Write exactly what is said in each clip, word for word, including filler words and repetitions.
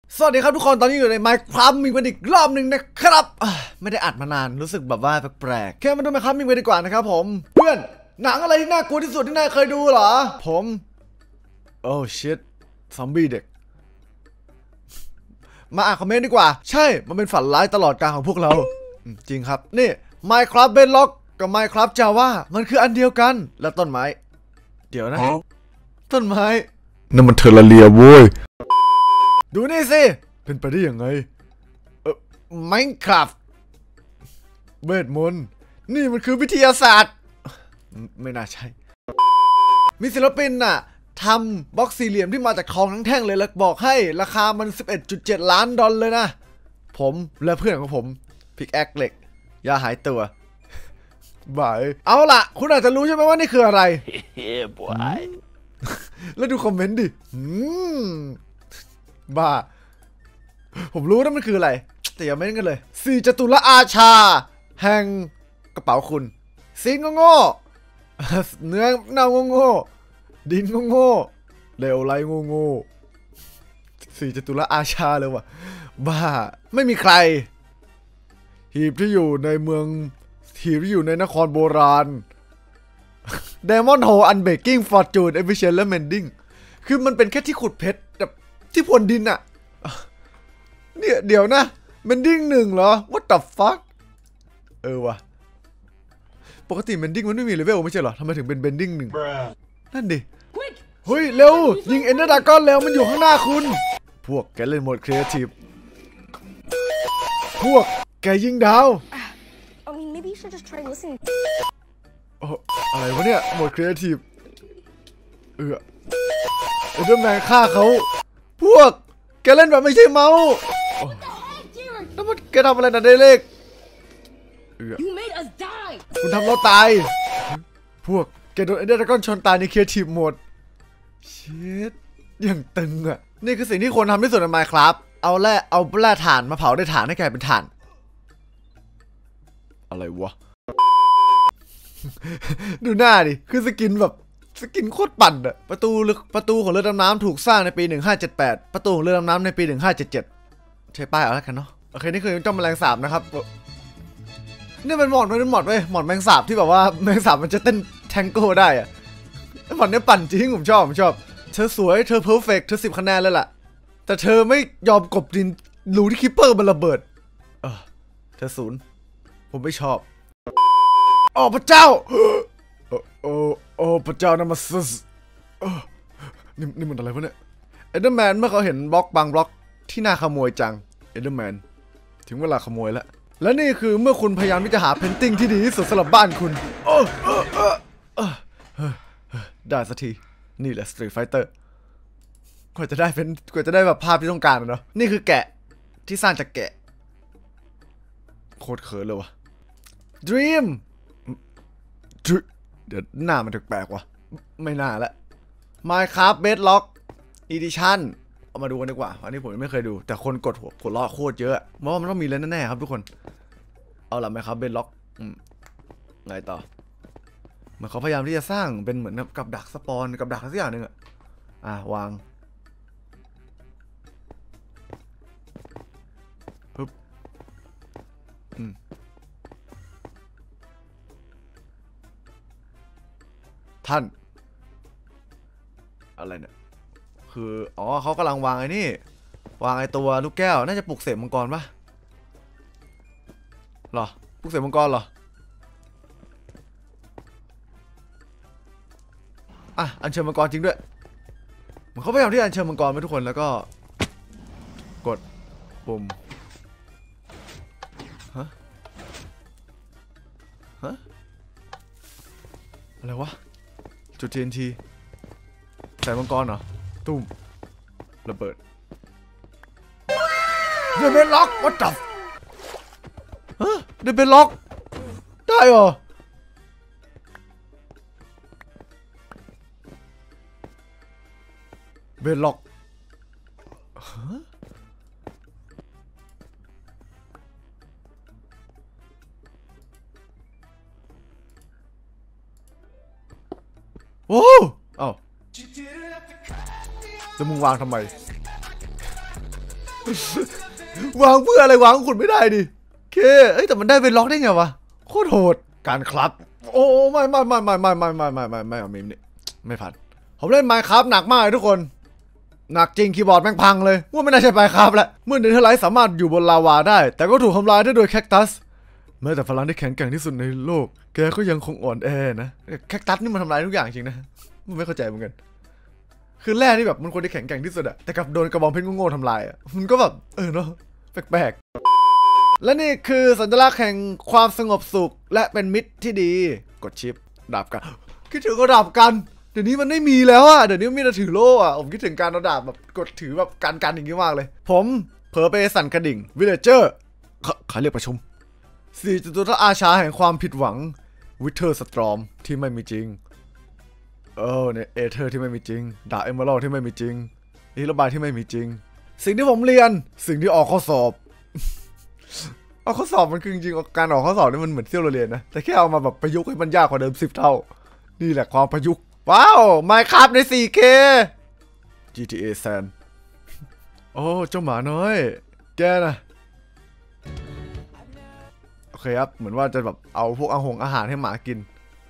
สวัสดีครับทุกคนตอนนี้อยู่ใน Minecraft มีกันอีกรอบหนึ่งนะครับไม่ได้อัดมานานรู้สึกแบบว่าแปลกๆแค่มาดู Minecraft มีกันดีกว่านะครับผมเพื่อนหนังอะไรที่น่ากลัวที่สุดที่นายเคยดูเหรอผมโอ้ชิตซอมบี้เด็กมาอ่านคอมเมนต์ดีกว่าใช่มันเป็นฝันร้ายตลอดกาลของพวกเราจริงครับนี่ Minecraft Bedrock กับ Minecraft Java มันคืออันเดียวกันแล้วต้นไม้เดี๋ยวนะต้นไม้นั่นมันเทอร์เรียโว้ยดูนี่สิเป็นไปได้ยังไงเออ Minecraft เวทมนต์นี่มันคือวิทยาศาสตร์ไม่น่าใช่มีศิลปินน่ะทำบล็อกสี่เหลี่ยมที่มาจากทองทั้งแท่งเลยแล้วบอกให้ราคามัน สิบเอ็ดจุดเจ็ด ล้านดอลลาร์เลยนะผมและเพื่อนของผมพิกแอคเหล็กอย่าหายตัวบายเอาล่ะคุณอาจจะรู้ใช่ไหมว่านี่คืออะไร แล้วดูคอมเมนต์ดิบ้าผมรู้นะมันคืออะไรแต่อย่าเม้นกันเลยสี่จตุรอาชาแห่งกระเป๋าคุณซีนโง่เนื้อเน่าโง่ดินโง่เลวไรโง่สี่จตุรอาชาเลยวะบ้าไม่มีใครหีบที่อยู่ในเมืองหีบที่อยู่ในนครโบราณเดมอนโฮอันเบกกิ้งฟอร์จูนเอฟฟิเชนและเมนดิ้งคือมันเป็นแค่ที่ขุดเพชรแบบที่พรวนดินอะเนี่ยเดี๋ยวนะเมนดิ้งหนึ่งเหรอ what the fuck เออวะปกติเมนดิ้งมันไม่มีเลเวลไม่ใช่เหรอทำไมถึงเป็นเบนดิ้งหนึ่งนั่นดิเฮ้ยเร็วยิงเอ็นเดอร์ดากอนแล้วมันอยู่ข้างหน้าคุณพวกแกเล่นโหมดครีเอทีฟพวกแกยิงดาวอะไรวะเนี่ยโหมดครีเอทีฟเออเอ็นเดอร์แมนฆ่าเขาพวกแกเล่นแบบไม่ใช่เมาส์แล้วมันแกทำอะไรนะเดเล็กคุณทำเราตายพวกแกโดนเอ็นเดอร์ดากอนชนตายในครีเอทีฟโหมดชิตอย่างตึงอ่ะนี่คือสิ่งที่คนทำที่สุดใน Minecraft เอาแร่เอาแร่ถ่านมาเผาได้ถ่านให้กลายเป็นถ่านอะไรวะดูหน้าดิคือสกินแบบสกินโคตรปั่นอะประตูประตูของเรือดำน้ำถูกสร้างในปีหนึ่งห้าเจ็ดแปดประตูของเรือดำน้ำในปีหนึ่งห้าเจ็ดเจ็ดใช้ป้ายเอาแล้วกันเนาะโอเคนี่คือเจ้าแมลงสาบนะครับนี่เป็นหมอดมันเป็นหมอดเว้ยหมอดแมลงสาบที่แบบว่าแมลงสาบมันจะเต้นแทงโก้ได้อะหมอดนี้ปั่นจริงผมชอบผมชอบเธอสวยเธอเพอร์เฟกต์เธอสิบคะแนนเลยล่ะแต่เธอไม่ยอมกบดินรูที่คิปเปอร์มันระเบิดเออเธอศูนย์ผมไม่ชอบอ๋อพระเจ้าโอ้โอ้โอ้พระเจ้านามาซึสนี่นี่มันอะไรวะเนี่ยเอ็นเดอร์แมนเมื่อเขาเห็นบล็อกบางบล็อกที่น่าขโมยจังเอ็นเดอร์แมนถึงเวลาขโมยแล้วและนี่คือเมื่อคุณพยายามที่จะหาเพนติ้งที่ดีที่สุดสำหรับบ้านคุณโอ้ได้สักทีนี่แหละสตรีทไฟเตอร์กว่าจะได้เป็นกว่าจะได้แบบภาพที่ต้องการเนาะนี่คือแกะที่สร้างจากแกะโคตรเขินเลยวะDream เดี๋ยวหน้ามันแปลกๆวะไม่น่าละ Minecraft Bedrock Edition เอามาดูกันดีกว่าอันนี้ผมยังไม่เคยดูแต่คนกดหัวหัวล้อโคตรเยอะเพราะว่ามันต้องมีเล่นแน่ๆครับทุกคนเอาล่ะ Minecraft Bedrock ไงต่อเหมือนเขาพยายามที่จะสร้างเป็นเหมือนกับดักสปอนกับดักสักอย่างหนึ่งอะอ่ะวางปึ๊บอืมท่านอะไรเนี่ยคืออ๋อเขากำลังวางไอ้นี่วางไอ้ตัวลูกแก้วน่าจะปลุกเสกมังกรปะหรอปลุกเสกมังกรเหรออ่ะอัญเชิญมังกรจริงด้วยมันเขาพยายามที่อัญเชิญมังกรไปทุกคนแล้วก็กดปุ่มฮะฮะอะไรวะจุด ที เอ็น ที ใส่มังกรเหรอตุ้มระเบิดเดนเบลล็อกวัดจับฮะเดนเบลล็อกได้เหรอเบลล็อกฮะโอ้เอ้า แล้วมึงวางทำไมวางเพื่ออะไรวางขุดไม่ได้ดิโอเคเอ้ยแต่มันได้เป็นล็อกได้ไงวะโคตรโหดการครับโอ้ไม่ไม่ไม่ไม่ไม่ไม่ไม่ไม่ไม่ไม่เอามีมนี่ไม่ผ่านผมเล่นไมค์ครับหนักมากทุกคนหนักจริงคีย์บอร์ดแม่งพังเลยว่าไม่น่าใช่ไมค์ครับแล้วเมื่อเนเธอร์ไลท์สามารถอยู่บนลาวาได้แต่ก็ถูกทำลายได้โดยแคคตัสแม้แต่พลังที่แข็งแกร่งที่สุดในโลกแกก็ยังคงอ่อนแอนะแคคตัสนี่มันทำลายทุกอย่างจริงนะมันไม่เข้าใจเหมือนกันคือแร่ที่แบบมันควรจะแข็งแกร่งที่สุดอะแต่กับโดนกระบองเพชรโง่ๆทำลายอะมันก็แบบเออเนาะแปลกๆและนี่คือสัญลักษณ์แห่งความสงบสุขและเป็นมิตรที่ดีกดชิปดาบกันคิดถึงก็ดาบกันเดี๋ยวนี้มันไม่มีแล้วอะเดี๋ยวนี้มีแต่ถือโล่อะผมคิดถึงการเอาดาบแบบกดถือแบบกันกันอย่างนี้มากเลยผมเผลอไปสั่นกระดิ่งวิลเลเจอร์เขาเรียกประชุมสี่จตุรอาชาแห่งความผิดหวังวิเทอร์สตรอมที่ไม่มีจริงเออเนี่ยเอเธอร์ที่ไม่มีจริงดาบเอเมอรัลด์ที่ไม่มีจริงนิรบายที่ไม่มีจริงสิ่งที่ผมเรียนสิ่งที่ออกข้อสอบเอาข้อสอบมันคือจริงๆการออกข้อสอบนี่มันเหมือนเที่ยวเรียนนะแต่แค่เอามาแบบประยุกต์ให้มันยากกว่าเดิมสิบเท่านี่แหละความประยุกต์ว้าว Minecraft ใน โฟร์เค จี ที เอ San โอ้เจ้าหมาน้อยแกนะโอเคครับเหมือนว่าจะแบบเอาพวกอาหงอาหารให้หมากิน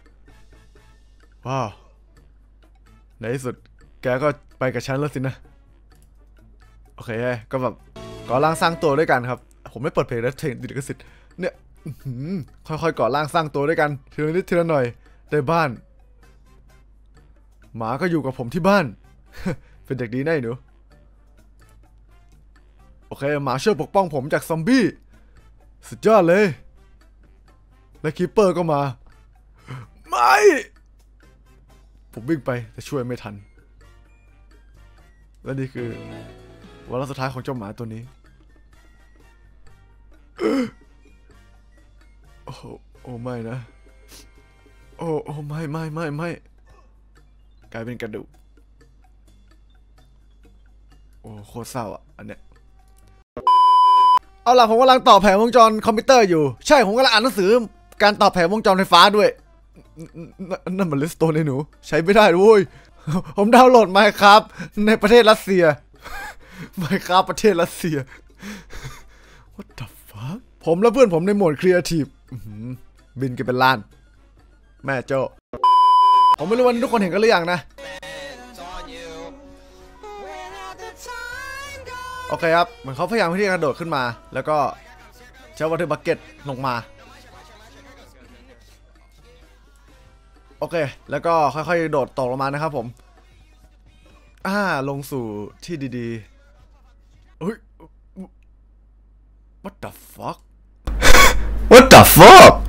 ว้าวในที่สุดแกก็ไปกับฉันแล้วสินะโอเคก็แบบก่อร่างสร้างตัวด้วยกันครับผมไม่เปิดเพลงแล้วเทรนดิลิขสิทธิ์เนี่ยค่อยๆก่อร่างสร้างตัวด้วยกันทีละนิดทีละหน่อยได้บ้านหมาก็อยู่กับผมที่บ้าน เป็นเด็กดีแน่หนูโอเคหมาช่วยปกป้องผมจากซอมบี้สุดยอดเลยและคีปเปอร์ก็มาไม่ผมวิ่งไปแต่ช่วยไม่ทันและนี่คือวาระสุดท้ายของเจ้าหมาตัวนี้โอ้โอ้ไม่นะโอ้โอ้ไม่ไม่ไม่ไม่กลายเป็นกระดูกโอ้โคตรเศร้าอ่ะอันเนี้ยเอาล่ะผมกำลังต่อแผงวงจรคอมพิวเตอร์อยู่ใช่ผมกำลังอ่านหนังสือการต่อแผงวงจรไฟฟ้าด้วยนั่นมันเลสโตนเลยหนูใช้ไม่ได้ด้วยผมดาวน์โหลดมาครับในประเทศรัสเซียมาครับประเทศรัสเซีย What the fuck ผมและเพื่อนผมในโหมดครีเอทีฟบินกันเป็นล้านแม่โจ้ผมไม่รู้ว่าทุกคนเห็นกันหรือยังนะโอเคครับเหมือนเขาพยายามที่จะกระโดดขึ้นมาแล้วก็ใช้วอเตอร์บัคเก็ตลงมาโอเคแล้วก็ค่อยๆโดดตกลงมานะครับผมอ่าลงสู่ที่ดีๆเฮ้ย What the fuck What the fuck